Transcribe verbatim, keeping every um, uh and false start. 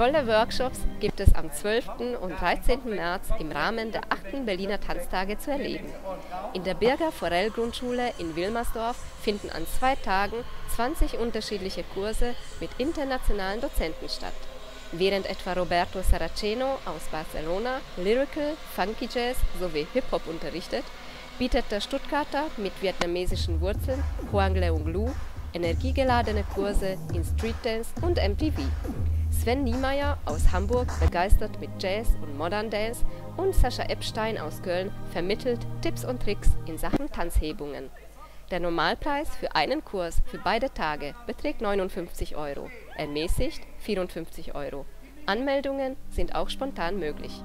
Tolle Workshops gibt es am zwölften und dreizehnten März im Rahmen der achten Berliner Tanztage zu erleben. In der Birger-Forell-Grundschule in Wilmersdorf finden an zwei Tagen zwanzig unterschiedliche Kurse mit internationalen Dozenten statt. Während etwa Roberto Saraceno aus Barcelona Lyrical, Funky Jazz sowie Hip-Hop unterrichtet, bietet der Stuttgarter mit vietnamesischen Wurzeln Hoang Leung Lu energiegeladene Kurse in Streetdance und M P V. Sven Niemeyer aus Hamburg begeistert mit Jazz und Modern Dance und Sascha Epstein aus Köln vermittelt Tipps und Tricks in Sachen Tanzhebungen. Der Normalpreis für einen Kurs für beide Tage beträgt neunundfünfzig Euro, ermäßigt vierundfünfzig Euro. Anmeldungen sind auch spontan möglich.